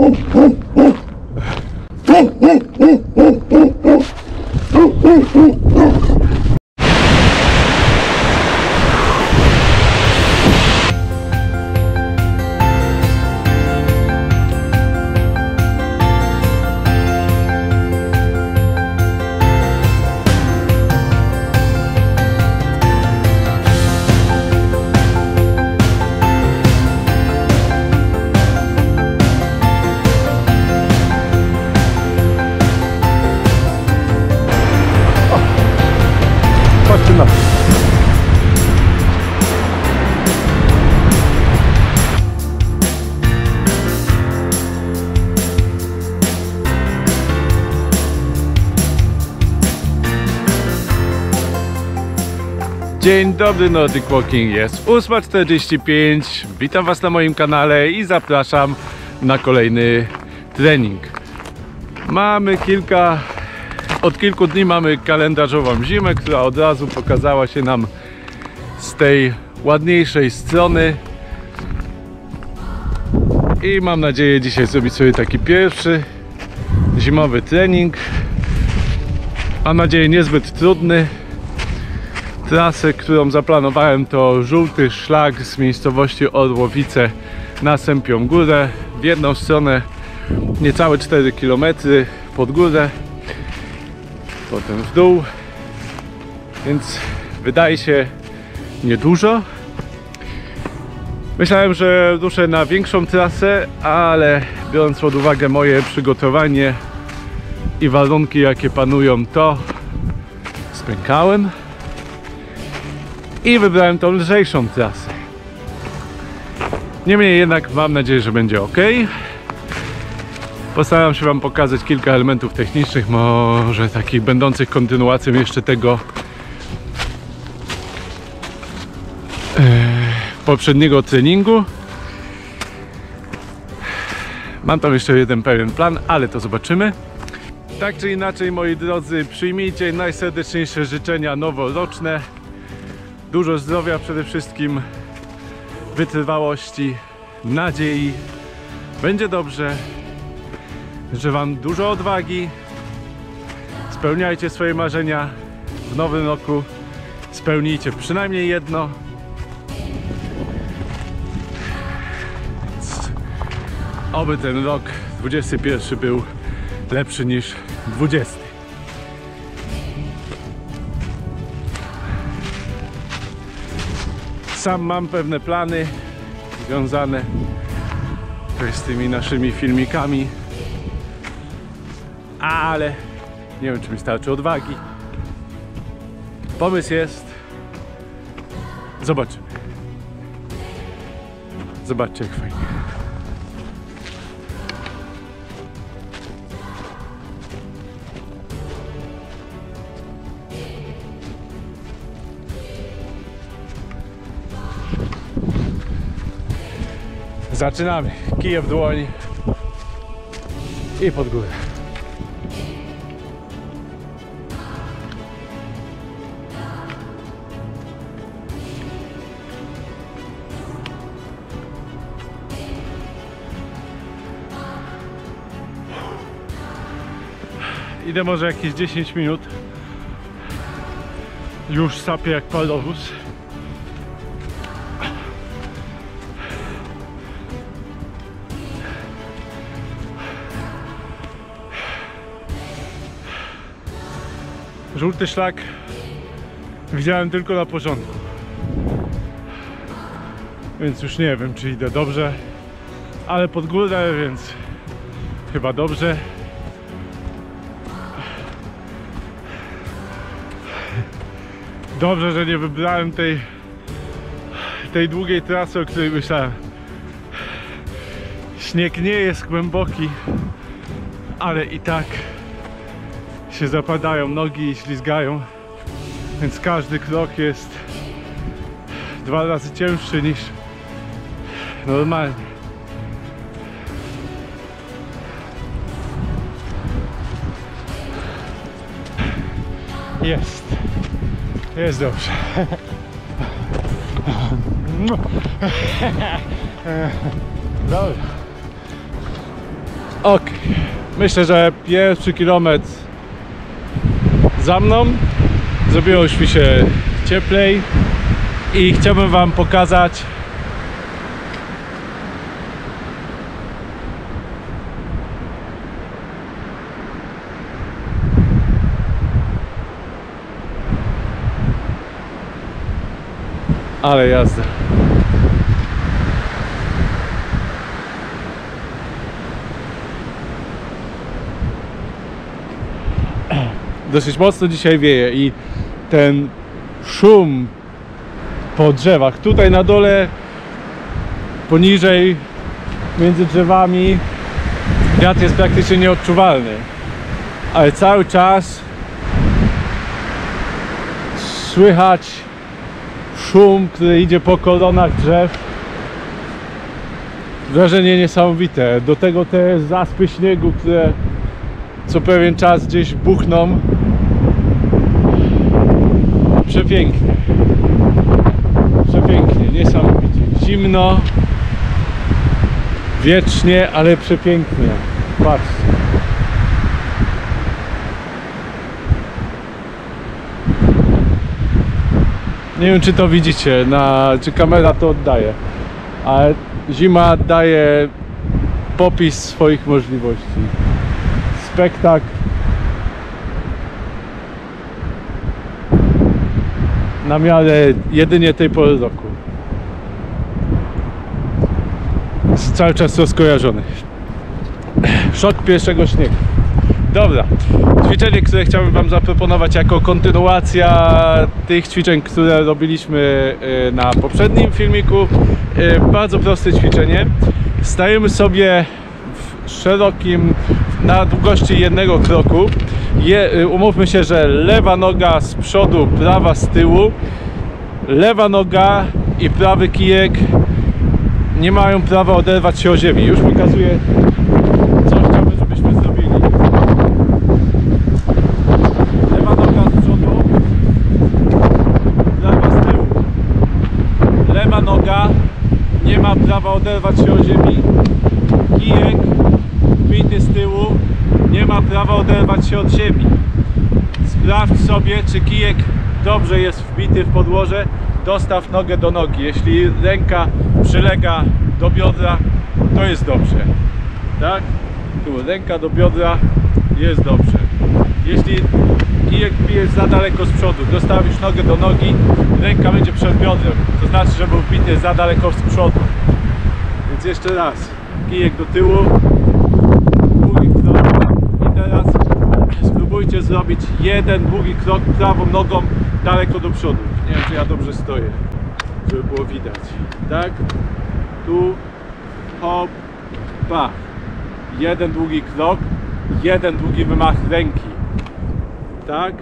Dzień dobry, Nordic Walking, jest 8:45. Witam Was na moim kanale i zapraszam na kolejny trening. Od kilku dni mamy kalendarzową zimę, która od razu pokazała się nam z tej ładniejszej strony. I mam nadzieję dzisiaj zrobić sobie taki pierwszy zimowy trening. Mam nadzieję niezbyt trudny. Trasę, którą zaplanowałem, to żółty szlak z miejscowości Orłowice na Sępią Górę. W jedną stronę niecałe 4 km pod górę, potem w dół, więc wydaje się niedużo. Myślałem, że ruszę na większą trasę, ale biorąc pod uwagę moje przygotowanie i warunki, jakie panują, to spękałem i wybrałem tą lżejszą trasę. Niemniej jednak mam nadzieję, że będzie ok. Postaram się Wam pokazać kilka elementów technicznych, może takich będących kontynuacją jeszcze tego poprzedniego treningu. Mam tam jeszcze jeden pewien plan, ale to zobaczymy. Tak czy inaczej, moi drodzy, przyjmijcie najserdeczniejsze życzenia noworoczne. Dużo zdrowia przede wszystkim, wytrwałości, nadziei. Będzie dobrze. Życzę Wam dużo odwagi. Spełniajcie swoje marzenia w nowym roku. Spełnijcie przynajmniej jedno. Oby ten rok 21 był lepszy niż 20. Sam mam pewne plany związane z tymi naszymi filmikami, ale nie wiem, czy mi starczy odwagi. Pomysł jest. Zobaczymy. Zobaczcie, jak fajnie. Zaczynamy. Kije w dłoń i pod górę. Idę może jakieś 10 minut. Już sapię jak parowóz. Żółty szlak widziałem tylko na początku, więc już nie wiem, czy idę dobrze, ale pod górę, więc chyba dobrze. Dobrze, że nie wybrałem tej długiej trasy, o której myślałem. Śnieg nie jest głęboki, ale i tak się zapadają nogi i ślizgają, więc każdy krok jest 2 razy cięższy niż normalnie. Jest dobrze. Dobra. Ok, myślę, że pierwszy kilometr za mną. Zrobiło już mi się cieplej i chciałbym wam pokazać ale jazda. Dosyć mocno dzisiaj wieje i ten szum po drzewach, tutaj na dole, poniżej, między drzewami, wiatr jest praktycznie nieodczuwalny, ale cały czas słychać szum, który idzie po koronach drzew. Wrażenie niesamowite. Do tego te zaspy śniegu, które co pewien czas gdzieś buchną. Przepięknie. Przepięknie, niesamowicie. Zimno, wiecznie, ale przepięknie. Patrzcie. Nie wiem, czy to widzicie, czy kamera to oddaje, ale zima daje popis swoich możliwości. Spektakl na miarę jedynie tej pory roku. Cały czas rozkojarzony. Szok pierwszego śniegu. Dobra, ćwiczenie, które chciałbym wam zaproponować jako kontynuacja tych ćwiczeń, które robiliśmy na poprzednim filmiku. Bardzo proste ćwiczenie. Stajemy sobie w szerokim, na długości jednego kroku. Umówmy się, że lewa noga z przodu, prawa z tyłu. Lewa noga i prawy kijek nie mają prawa oderwać się o ziemi. Już pokazuję, co chciałbym, żebyśmy zrobili. Lewa noga z przodu, prawa z tyłu. Lewa noga nie ma prawa oderwać się o ziemi. Kijek wbity z tyłu nie ma prawa oderwać się od ziemi. Sprawdź sobie, czy kijek dobrze jest wbity w podłoże. Dostaw nogę do nogi. Jeśli ręka przylega do biodra, to jest dobrze. Tak? Tu ręka do biodra, jest dobrze. Jeśli kijek wbijesz za daleko z przodu, dostawisz nogę do nogi, ręka będzie przed biodrem. To znaczy, że był wbity za daleko z przodu. Więc jeszcze raz. Kijek do tyłu, długi krok i teraz spróbujcie zrobić jeden długi krok prawą nogą daleko do przodu. Nie wiem, czy ja dobrze stoję, żeby było widać. Tak? Tu, hop, pach. Jeden długi krok, jeden długi wymach ręki. Tak?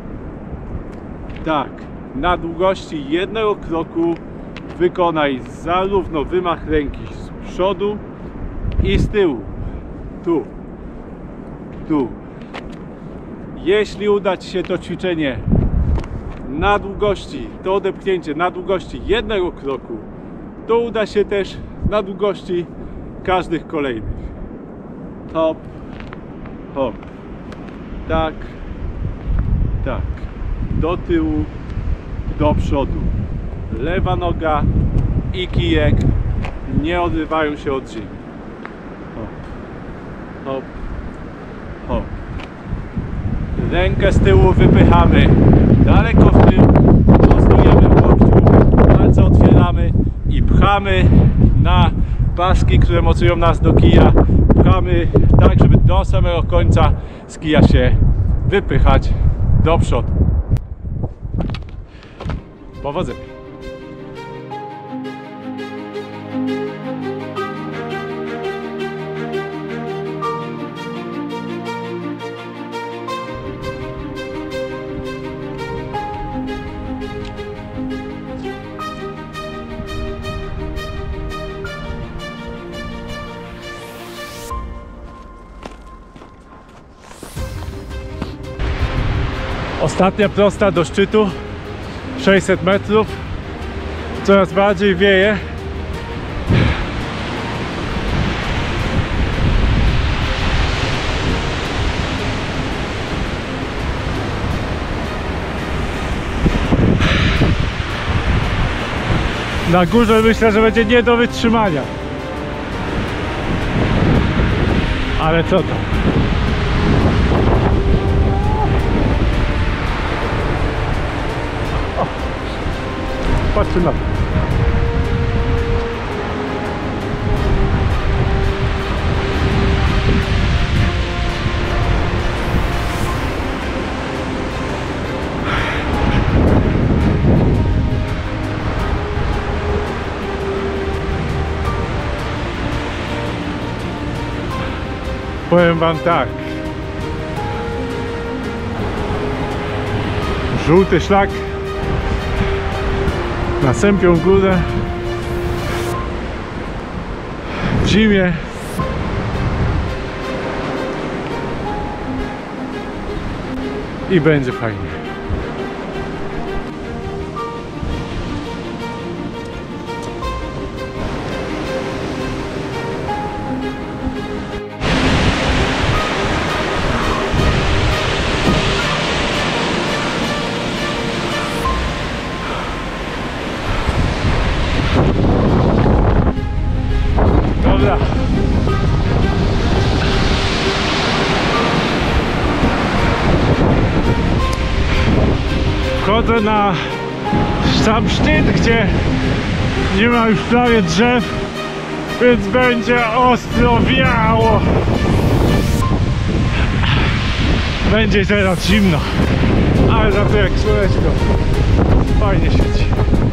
Tak. Na długości jednego kroku wykonaj zarówno wymach ręki z przodu i z tyłu. Tu. Tu. Jeśli uda ci się to ćwiczenie na długości, to odepchnięcie na długości jednego kroku, to uda się też na długości każdych kolejnych. Hop, hop. Tak, tak. Do tyłu, do przodu. Lewa noga i kijek nie odrywają się od ziemi. Hop, hop, hop. Rękę z tyłu wypychamy daleko w tył, prostujemy w łokciu, palce otwieramy i pchamy na paski, które mocują nas do kija. Pchamy tak, żeby do samego końca z kija się wypychać do przodu. Powodzenia! Ostatnia prosta do szczytu, 600 metrów, coraz bardziej wieje. Na górze myślę, że będzie nie do wytrzymania. Ale co to? O, patrzcie na to. Powiem wam tak, żółty szlak na Sępią Górę w zimie i będzie fajnie. Dobra. Wchodzę na sam szczyt, gdzie nie ma już prawie drzew, więc będzie ostro wiało. Będzie teraz zimno, ale za to jak słoneczko fajnie świeci.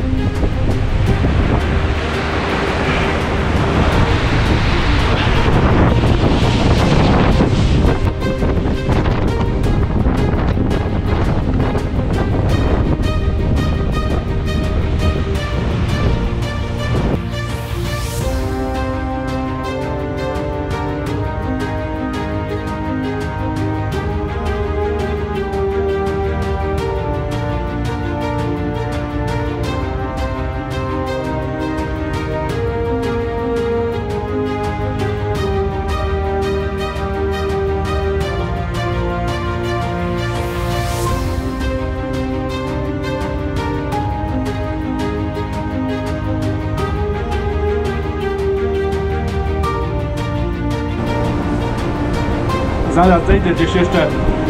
Zaraz zejdę gdzieś jeszcze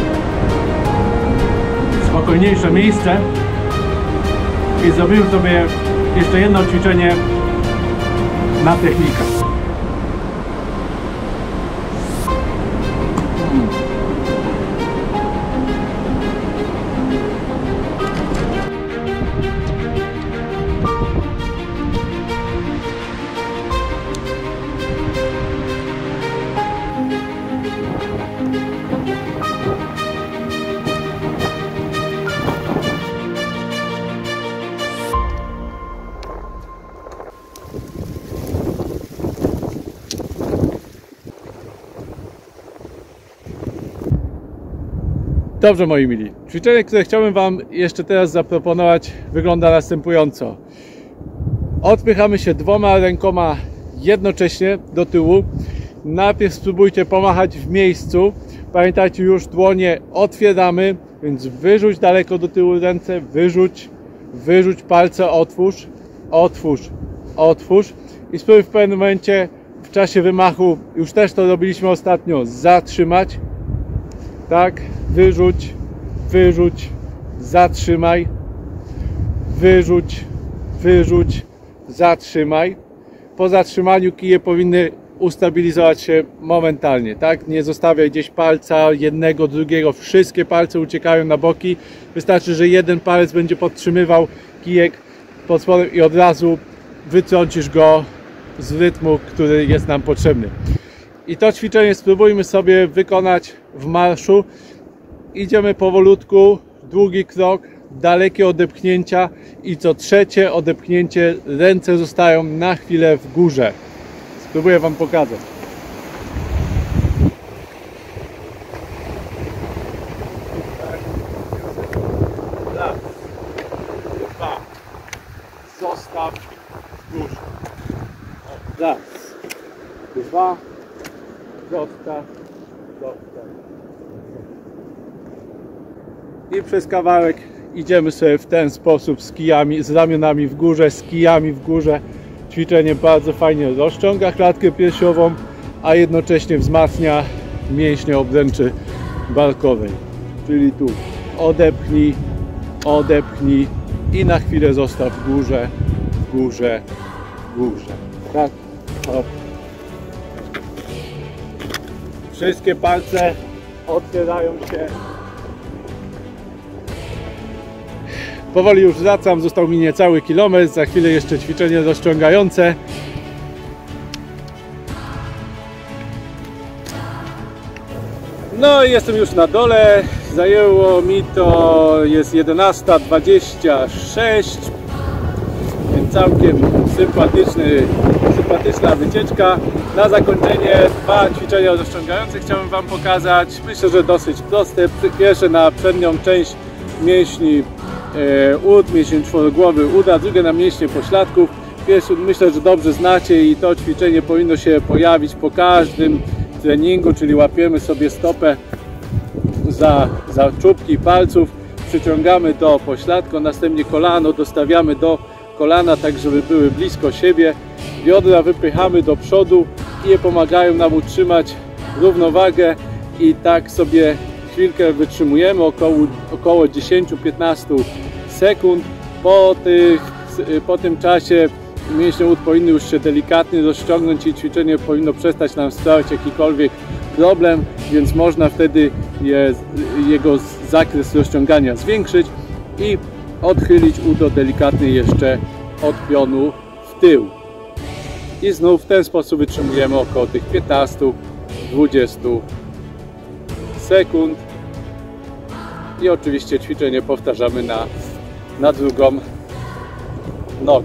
w spokojniejsze miejsce i zrobimy sobie jeszcze jedno ćwiczenie na technikę. Dobrze, moi mili, ćwiczenie, które chciałbym wam jeszcze teraz zaproponować, wygląda następująco. Odpychamy się dwoma rękoma jednocześnie do tyłu. Najpierw spróbujcie pomachać w miejscu. Pamiętajcie, już dłonie otwieramy, więc wyrzuć daleko do tyłu ręce, wyrzuć palce, otwórz, otwórz, otwórz i spróbuj w pewnym momencie w czasie wymachu, już też to robiliśmy ostatnio, zatrzymać. Tak, wyrzuć, zatrzymaj, wyrzuć, zatrzymaj. Po zatrzymaniu kije powinny ustabilizować się momentalnie, tak? Nie zostawiaj gdzieś palca, jednego, drugiego, wszystkie palce uciekają na boki. Wystarczy, że jeden palec będzie podtrzymywał kijek pod spodem i od razu wytrącisz go z rytmu, który jest nam potrzebny. I to ćwiczenie spróbujmy sobie wykonać w marszu. Idziemy powolutku, długi krok, dalekie odepchnięcia i co trzecie odepchnięcie ręce zostają na chwilę w górze. Spróbuję wam pokazać. Raz, dwa, zostaw w górze. Raz, dwa, zostaw. I przez kawałek idziemy sobie w ten sposób z kijami, z ramionami w górze, z kijami w górze. Ćwiczenie bardzo fajnie rozciąga klatkę piersiową, a jednocześnie wzmacnia mięśnie obręczy barkowej. Czyli tu odepchnij, odepchnij i na chwilę zostaw w górze, w górze, w górze. Tak, hop. Wszystkie palce otwierają się. Powoli już wracam, został mi niecały kilometr, za chwilę jeszcze ćwiczenie rozciągające. No i jestem już na dole, zajęło mi to, jest 11:26, więc całkiem sympatyczna wycieczka. Na zakończenie 2 ćwiczenia rozciągające chciałem Wam pokazać, myślę, że dosyć proste. Pierwsze na przednią część mięśni ud, mięsień czworogłowy uda, drugie na mięśnie pośladków. Pierwszy myślę, że dobrze znacie i to ćwiczenie powinno się pojawić po każdym treningu, czyli łapiemy sobie stopę za czubki palców, przyciągamy do pośladka, następnie kolano dostawiamy do kolana, tak żeby były blisko siebie, biodra wypychamy do przodu i je pomagają nam utrzymać równowagę i tak sobie chwilkę wytrzymujemy, około 10-15 sekund. Po tym czasie mięśnie ud powinny już się delikatnie rozciągnąć i ćwiczenie powinno przestać nam sprawiać jakikolwiek problem, więc można wtedy jego zakres rozciągania zwiększyć i odchylić udo delikatnie jeszcze od pionu w tył. I znów w ten sposób wytrzymujemy około tych 15-20 sekund. I oczywiście ćwiczenie powtarzamy na drugą nogę.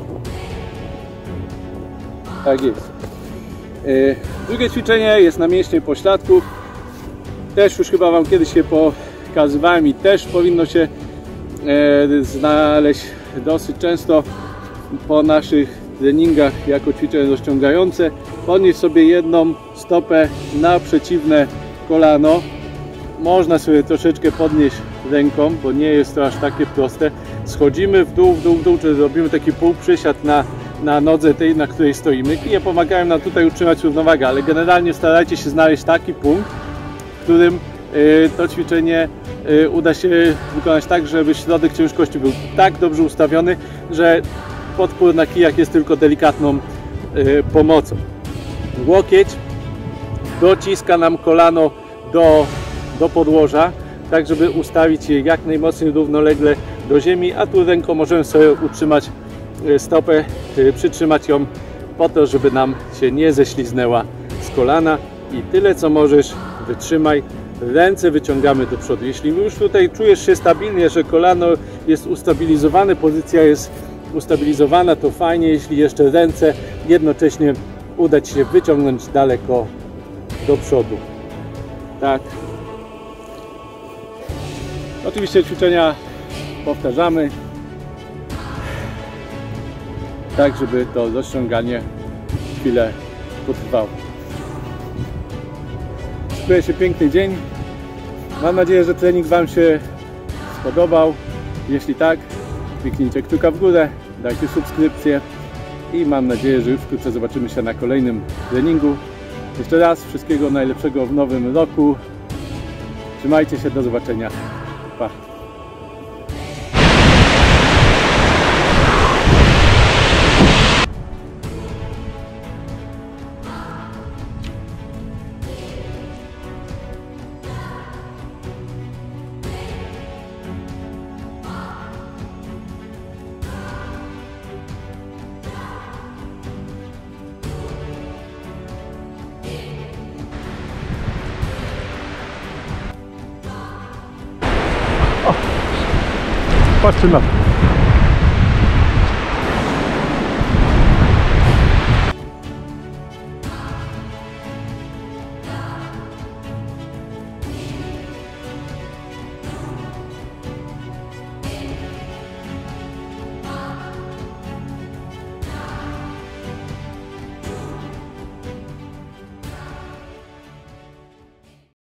Tak jest. Drugie ćwiczenie jest na mięśnie pośladków. Też już chyba Wam kiedyś je pokazywałem i też powinno się znaleźć dosyć często po naszych treningach jako ćwiczenie rozciągające. Podnieść sobie jedną stopę na przeciwne kolano. Można sobie troszeczkę podnieść ręką, bo nie jest to aż takie proste. Schodzimy w dół, czyli robimy taki półprzysiad na nodze tej, na której stoimy. Kije pomagają nam tutaj utrzymać równowagę, ale generalnie starajcie się znaleźć taki punkt, w którym to ćwiczenie uda się wykonać tak, żeby środek ciężkości był tak dobrze ustawiony, że podpór na kijach jest tylko delikatną pomocą. Łokieć dociska nam kolano do podłoża, tak żeby ustawić je jak najmocniej równolegle do ziemi, a tu ręką możemy sobie utrzymać stopę, przytrzymać ją po to, żeby nam się nie ześliznęła z kolana. I tyle co możesz, wytrzymaj. Ręce wyciągamy do przodu. Jeśli już tutaj czujesz się stabilnie, że kolano jest ustabilizowane, pozycja jest ustabilizowana, to fajnie. Jeśli jeszcze ręce jednocześnie uda Ci się wyciągnąć daleko do przodu. Tak. Oczywiście ćwiczenia powtarzamy, tak żeby to rozciąganie chwilę potrwało. Szykuje się piękny dzień. Mam nadzieję, że trening Wam się spodobał. Jeśli tak, kliknijcie kciuka w górę, dajcie subskrypcję i mam nadzieję, że już wkrótce zobaczymy się na kolejnym treningu. Jeszcze raz wszystkiego najlepszego w nowym roku. Trzymajcie się, do zobaczenia. Pa. Patrzcie na to.